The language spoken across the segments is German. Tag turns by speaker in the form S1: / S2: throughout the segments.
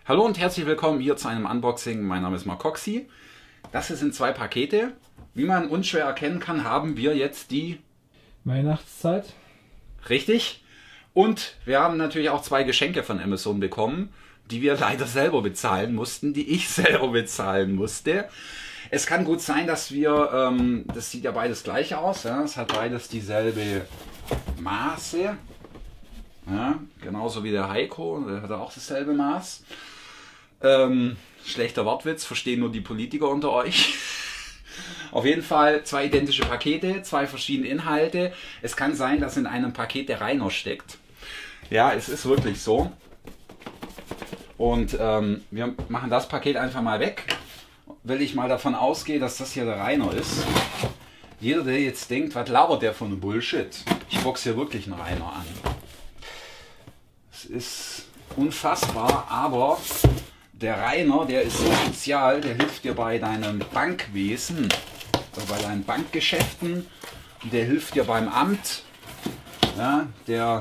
S1: Hallo und herzlich willkommen hier zu einem Unboxing. Mein Name ist Marcoxy. Das hier sind zwei Pakete. Wie man unschwer erkennen kann, haben wir jetzt die
S2: Weihnachtszeit.
S1: Richtig. Und wir haben natürlich auch zwei Geschenke von Amazon bekommen, die wir leider selber bezahlen mussten, die ich selber bezahlen musste. Es kann gut sein, dass wir, das sieht ja beides gleich aus, ja? Es hat beides dieselbe Maße. Ja, genauso wie der Heiko, der hat auch dasselbe Maß. Schlechter Wortwitz, verstehen nur die Politiker unter euch. Auf jeden Fall zwei identische Pakete, zwei verschiedene Inhalte. Es kann sein, dass in einem Paket der Rainer steckt. Ja, es ist wirklich so. Und wir machen das Paket einfach mal weg, weil ich mal davon ausgehe, dass das hier der Rainer ist. Jeder, der jetzt denkt, was labert der von Bullshit? Ich boxe hier wirklich einen Rainer an. Es ist unfassbar, aber der Rainer, der ist so sozial, der hilft dir bei deinem Bankwesen, also bei deinen Bankgeschäften, der hilft dir beim Amt, ja, der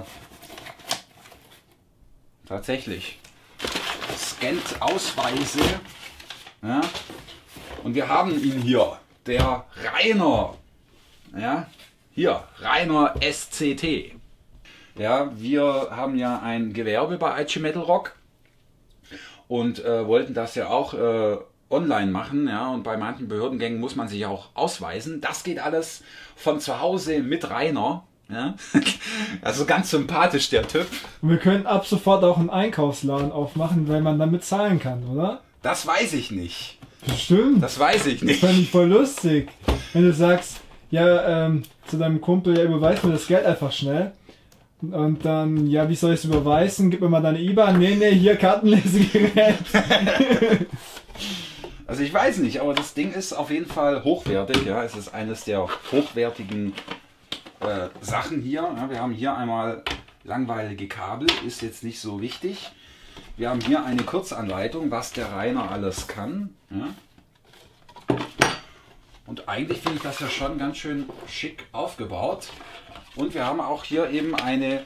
S1: tatsächlich scannt Ausweise, ja, und wir haben ihn hier, der Rainer, ja, hier, Rainer SCT. Ja, wir haben ja ein Gewerbe bei IG Metal Rock und wollten das ja auch online machen, ja, und bei manchen Behördengängen muss man sich auch ausweisen. Das geht alles von zu Hause mit Rainer, ja. Also ganz sympathisch der Typ.
S2: Und wir können ab sofort auch einen Einkaufsladen aufmachen, weil man damit zahlen kann, oder?
S1: Das weiß ich nicht.
S2: Bestimmt.
S1: Das weiß ich nicht.
S2: Das fand ich voll lustig. Wenn du sagst, ja, zu deinem Kumpel, ja, überweis mir das Geld einfach schnell. Und dann, ja, wie soll ich es überweisen? Gib mir mal deine IBAN. Nee, hier Kartenlesegerät.
S1: Also ich weiß nicht, aber das Ding ist auf jeden Fall hochwertig. Ja, es ist eines der hochwertigen Sachen hier. Ja, wir haben hier einmal langweilige Kabel, ist jetzt nicht so wichtig. Wir haben hier eine Kurzanleitung, was der Rainer alles kann. Ja. Und eigentlich finde ich das ja schon ganz schön schick aufgebaut. Und wir haben auch hier eben eine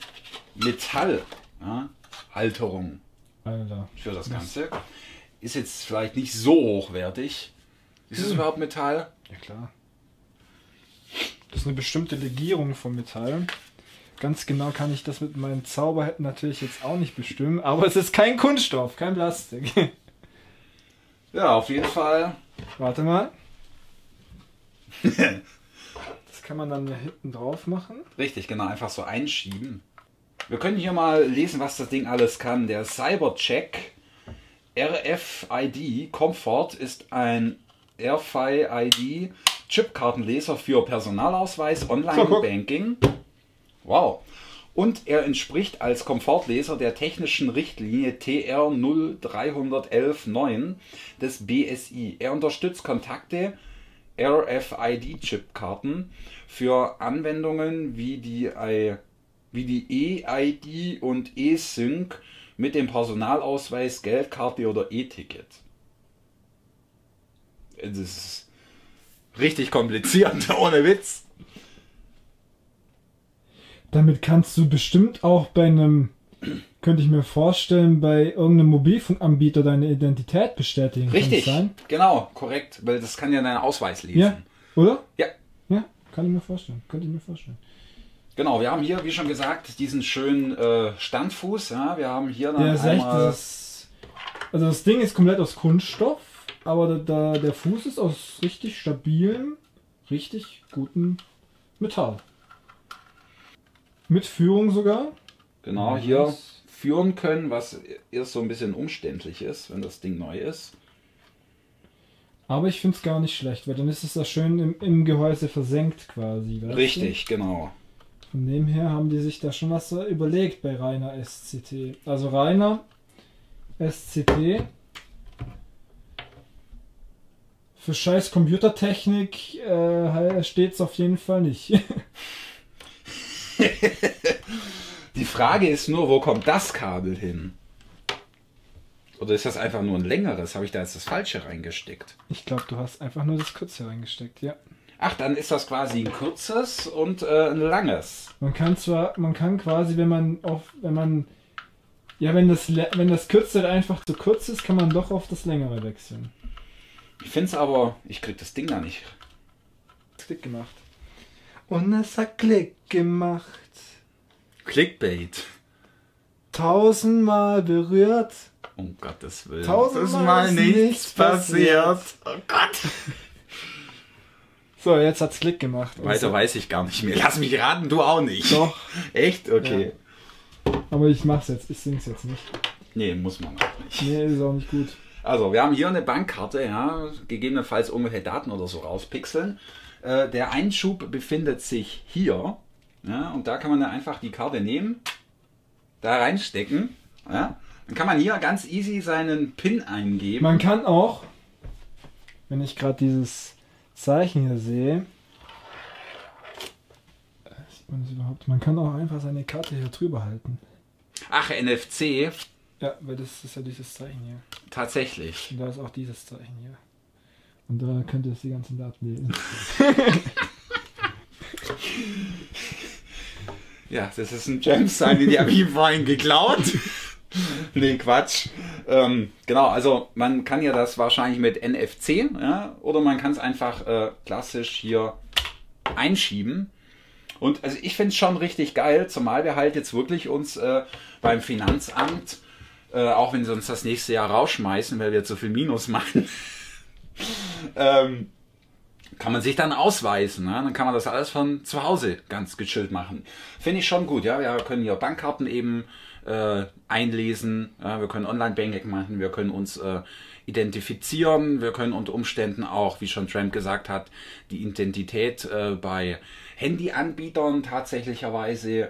S1: Metallhalterung, ja, für das Ganze. Ist jetzt vielleicht nicht so hochwertig. Ist es überhaupt Metall?
S2: Ja, klar. Das ist eine bestimmte Legierung von Metall. Ganz genau kann ich das mit meinen Zauberhänden natürlich jetzt auch nicht bestimmen. Aber es ist kein Kunststoff, kein Plastik.
S1: Ja, auf jeden Fall.
S2: Warte mal. Das kann man dann hier hinten drauf machen.
S1: Richtig, genau, einfach so einschieben. Wir können hier mal lesen, was das Ding alles kann. Der Cybercheck RFID Comfort ist ein RFID Chipkartenleser für Personalausweis, Online-Banking. Wow. Und er entspricht als Komfortleser der technischen Richtlinie TR 03119 des BSI. Er unterstützt Kontakte RFID-Chipkarten für Anwendungen wie die E-ID und E-Sync mit dem Personalausweis, Geldkarte oder E-Ticket. Das ist richtig kompliziert, ohne Witz.
S2: Damit kannst du bestimmt auch bei einem, könnte ich mir vorstellen, bei irgendeinem Mobilfunkanbieter deine Identität bestätigen.
S1: Richtig,
S2: kann es sein?
S1: genau, korrekt, weil das kann ja deinen Ausweis lesen.
S2: Ja, oder?
S1: Ja.
S2: Ja, kann ich mir vorstellen, könnte ich mir vorstellen.
S1: Genau, wir haben hier, wie schon gesagt, diesen schönen Standfuß. Ja, wir haben hier dann
S2: Ja, ist echt, also das Ding ist komplett aus Kunststoff, aber der Fuß ist aus richtig stabilem, richtig gutem Metall. Mit Führung sogar.
S1: Genau, hier führen können, was erst so ein bisschen umständlich ist, wenn das Ding neu ist.
S2: Aber ich finde es gar nicht schlecht, weil dann ist es da schön im Gehäuse versenkt quasi.
S1: Richtig, genau.
S2: Von dem her haben die sich da schon was so überlegt bei Rainer SCT. Also Rainer SCT für scheiß Computertechnik steht es auf jeden Fall nicht.
S1: Die Frage ist nur, wo kommt das Kabel hin? Oder ist das einfach nur ein längeres? Habe ich da jetzt das Falsche reingesteckt?
S2: Ich glaube, du hast einfach nur das Kürze reingesteckt, ja.
S1: Ach, dann ist das quasi ein kurzes und ein langes.
S2: Man kann quasi, wenn man Ja, wenn das Kürzere einfach zu kurz ist, kann man doch auf das Längere wechseln.
S1: Ich finde es aber, ich krieg das Ding da nicht.
S2: Klick gemacht. Und es hat Klick gemacht.
S1: Clickbait.
S2: 1000-mal berührt.
S1: Um Gottes Willen.
S2: 1000-mal ist nichts passiert.
S1: Oh Gott.
S2: So, jetzt hat's Klick gemacht.
S1: Weiter weiß ich gar nicht mehr. Lass mich raten, du auch nicht.
S2: Doch.
S1: Echt? Okay.
S2: Ja. Aber ich mach's jetzt, ich sing's jetzt nicht.
S1: Nee, muss man auch nicht.
S2: Nee, ist auch nicht gut.
S1: Also, wir haben hier eine Bankkarte, ja, gegebenenfalls irgendwelche Daten oder so rauspixeln. Der Einschub befindet sich hier. Ja, und da kann man dann einfach die Karte nehmen, da reinstecken. Ja, dann kann man hier ganz easy seinen PIN eingeben.
S2: Man kann auch, wenn ich gerade dieses Zeichen hier sehe, sieht man das überhaupt? Man kann auch einfach seine Karte hier drüber halten.
S1: Ach, NFC.
S2: Ja, weil das ist ja dieses Zeichen hier.
S1: Tatsächlich.
S2: Und da ist auch dieses Zeichen hier. Und da könnt ihr jetzt die ganzen Daten lesen.
S1: Ja, das ist ein Gems-Sign, den habe ich ihm vorhin geklaut. Nee, Quatsch. Genau, also man kann ja das wahrscheinlich mit NFC, ja, oder man kann es einfach klassisch hier einschieben. Und also ich finde es schon richtig geil, zumal wir halt jetzt wirklich uns beim Finanzamt, auch wenn sie uns das nächste Jahr rausschmeißen, weil wir zu viel Minus machen, kann man sich dann ausweisen. Ne? Dann kann man das alles von zu Hause ganz gechillt machen. Finde ich schon gut. Ja, wir können hier Bankkarten eben einlesen. Ja? Wir können Online-Banking machen. Wir können uns identifizieren. Wir können unter Umständen auch, wie schon Trent gesagt hat, die Identität bei Handyanbietern tatsächlicherweise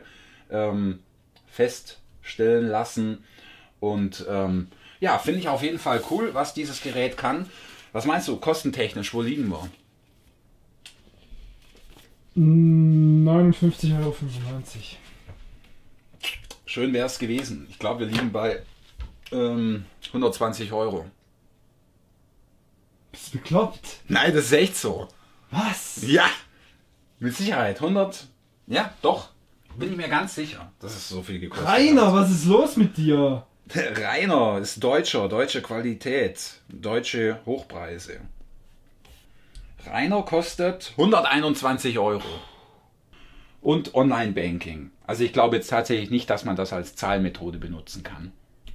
S1: feststellen lassen. Und ja, finde ich auf jeden Fall cool, was dieses Gerät kann. Was meinst du, kostentechnisch, wo liegen wir?
S2: 59,95 €.
S1: Schön wäre es gewesen. Ich glaube, wir liegen bei 120 €.
S2: Bist du bekloppt?
S1: Nein, das ist echt so.
S2: Was?
S1: Ja, mit Sicherheit. 100, ja, doch. Bin ich mir ganz sicher, dass es so viel gekostet
S2: Rainer, was ist los mit dir?
S1: Rainer ist deutsche Qualität, deutsche Hochpreise. Rainer kostet 121 €. Und Online-Banking. Also ich glaube jetzt tatsächlich nicht, dass man das als Zahlmethode benutzen kann.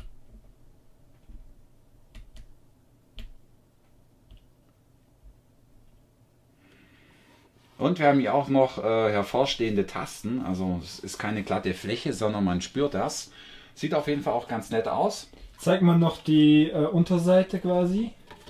S1: Und wir haben hier auch noch hervorstehende Tasten. Also es ist keine glatte Fläche, sondern man spürt das. Sieht auf jeden Fall auch ganz nett aus.
S2: Zeigt man noch die Unterseite quasi.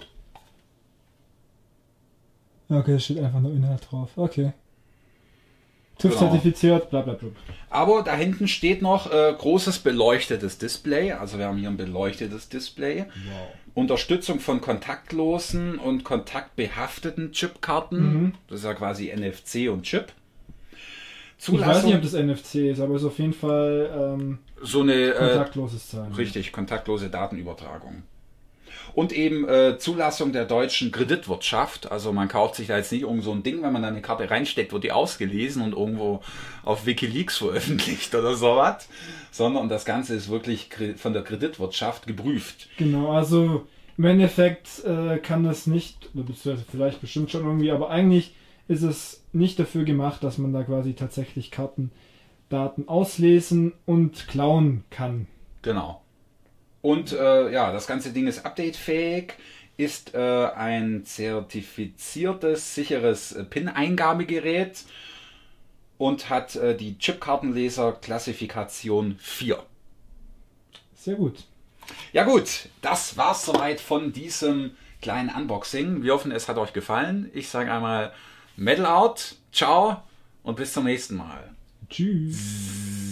S2: Okay, da steht einfach nur Inhalt drauf. Okay. TÜV-zertifiziert, bla bla bla.
S1: Aber da hinten steht noch großes beleuchtetes Display. Also wir haben hier ein beleuchtetes Display.
S2: Wow.
S1: Unterstützung von kontaktlosen und kontaktbehafteten Chipkarten. Das ist ja quasi NFC und Chip.
S2: Zulassung, ich weiß nicht, ob das NFC ist, aber es ist auf jeden Fall
S1: so eine
S2: kontaktloses Zahlen.
S1: Richtig, kontaktlose Datenübertragung. Und eben Zulassung der deutschen Kreditwirtschaft. Also man kauft sich da jetzt nicht irgend so ein Ding, wenn man da eine Karte reinsteckt, wird die ausgelesen und irgendwo auf Wikileaks veröffentlicht oder sowas. Sondern das Ganze ist wirklich von der Kreditwirtschaft geprüft.
S2: Genau, also im Endeffekt kann das nicht, oder beziehungsweise vielleicht bestimmt schon irgendwie, aber eigentlich ist es nicht dafür gemacht, dass man da quasi tatsächlich Kartendaten auslesen und klauen kann.
S1: Genau. Und ja, das ganze Ding ist updatefähig, ist ein zertifiziertes, sicheres PIN-Eingabegerät und hat die Chipkartenleser-Klassifikation 4.
S2: Sehr gut.
S1: Ja gut, das war's soweit von diesem kleinen Unboxing. Wir hoffen, es hat euch gefallen. Ich sage einmal Metal out, ciao und bis zum nächsten Mal.
S2: Tschüss.